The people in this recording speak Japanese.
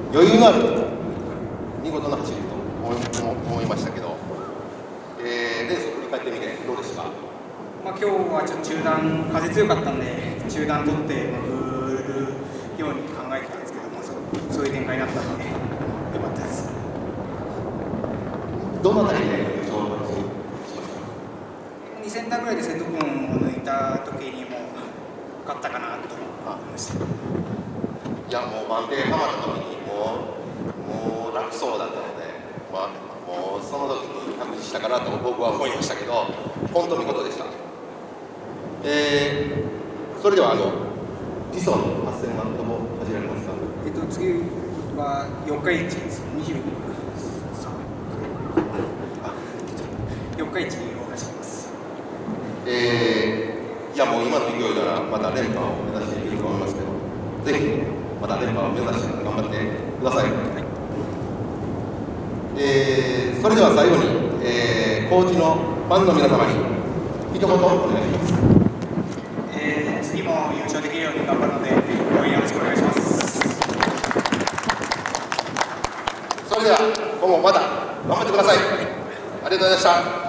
余裕のある見事な走りと思いましたけど、レースを振り返ってみてどうでしたか？ 今日はちょっと中断、風強かったんで中断取って振るように考えてたんですけども、そういう展開になったのでよかったです。 どのあたりで優勝しましたか ？2センターぐらいで瀬戸君を抜いた時にも勝ったかなと思いました。 いや、もう番手はまった時にもう楽そうだったので、もうその時に確実したかなと僕は思いましたけど、本当見事でした。それでは理想の8000万とも始められますか？ 次は4日市です。4日市を走ります。 いや、もう今の勢いならまた連覇を目指していけると思いますけど、ぜひまた連覇を目指して頑張ってください。それでは最後に、高知のファンの皆様に一言お願いします。 次も優勝できるように頑張るので応援よろしくお願いします。 それでは今後また頑張ってください。ありがとうございました。